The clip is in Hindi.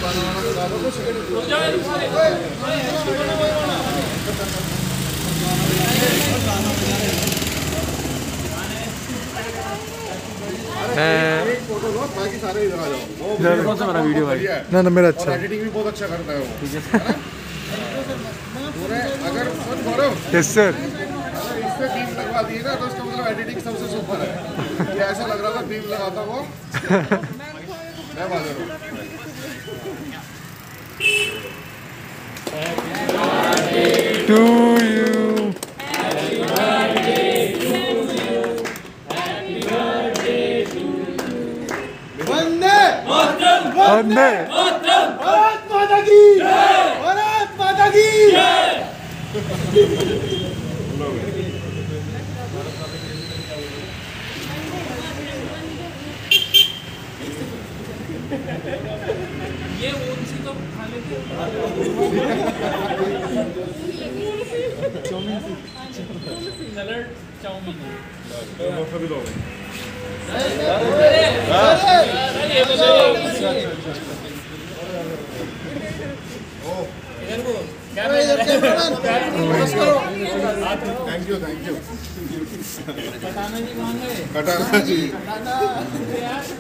बाकी सारे इधर आ जाओ। कौन सा मेरा वीडियो भाई? ना मेरा अच्छा, एडिटिंग भी बहुत अच्छा करता है वो। अगर यस सर, अगर इससे बीम लगवा दिए ना तो उसका मतलब एडिटिंग सबसे सुपर है। ये ऐसा लग रहा था बीम लगाता वो। मैं बाजू टू यू वंदे भारत माता की जय, भारत माता की जय। ये उनसे तो खा लेते चाउमीन, सलाद चाउमीन सभी लोग थैंक यू कटाना जी